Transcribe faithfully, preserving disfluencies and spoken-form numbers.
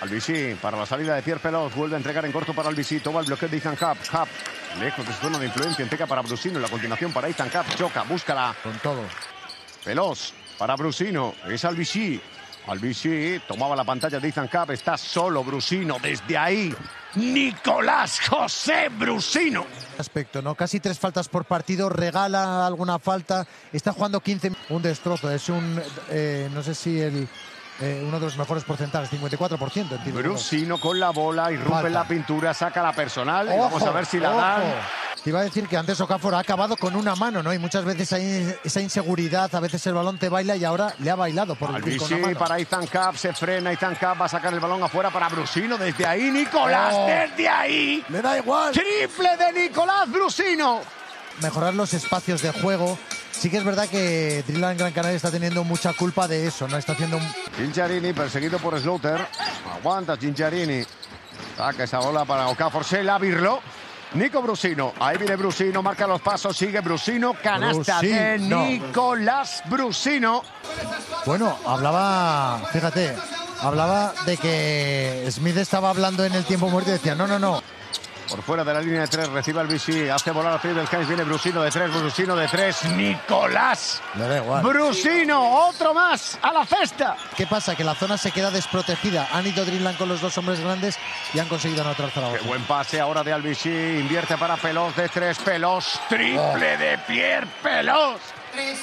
Albisí para la salida de Pierre Pelós. Vuelve a entregar en corto para Albisí. Toma el bloqueo de Ethan Cup. Cup lejos de su zona de influencia. Entrega para Brusino. La continuación para Ethan Cup. Choca, búscala. Con todo. Pelós para Brusino. Es Albisí. Albisí tomaba la pantalla de Ethan Cup. Está solo Brusino. Desde ahí, Nicolás José Brusino. Aspecto, ¿no? Casi tres faltas por partido, regala alguna falta, está jugando quince, un destrozo, es un, eh, no sé si el, eh, uno de los mejores porcentajes, cincuenta y cuatro por ciento. Brusino con la bola, irrumpe Falta. en la pintura, saca la personal, y Ojo, vamos a ver si la ojo. dan. Te iba a decir que antes Okafor ha acabado con una mano, ¿no? Y muchas veces hay esa inseguridad, a veces el balón te baila y ahora le ha bailado por el Albisí con una mano. para Ethan Cup, se frena, Ethan Cup va a sacar el balón afuera para Brusino, desde ahí Nicolás, Oh. desde ahí. Le da igual. Triple de Nicolás Brusino. Mejorar los espacios de juego. Sí que es verdad que Dreamland Gran Canaria está teniendo mucha culpa de eso, ¿no? Está haciendo un... Gincharini perseguido por Slaughter. Aguanta Gincharini. Saca esa bola para Okafor, se la birló. Nico Brusino, ahí viene Brusino, marca los pasos, sigue Brusino, canasta de Brusino. Nicolás Brusino. Bueno, hablaba, fíjate, hablaba de que Smith estaba hablando en el tiempo muerto y decía, no, no, no. Por fuera de la línea de tres, recibe al Albisí, hace volar a Phil del Canis, viene Brusino de tres, Brusino de tres, Nicolás Le da igual. Brusino, otro más a la cesta. ¿Qué pasa? Que la zona se queda desprotegida. Han ido Dreamland con los dos hombres grandes y han conseguido anotar Zaragoza. Qué buen pase ahora de Albisí, invierte para Pelós de tres, Pelós, triple de Pierre Pelós.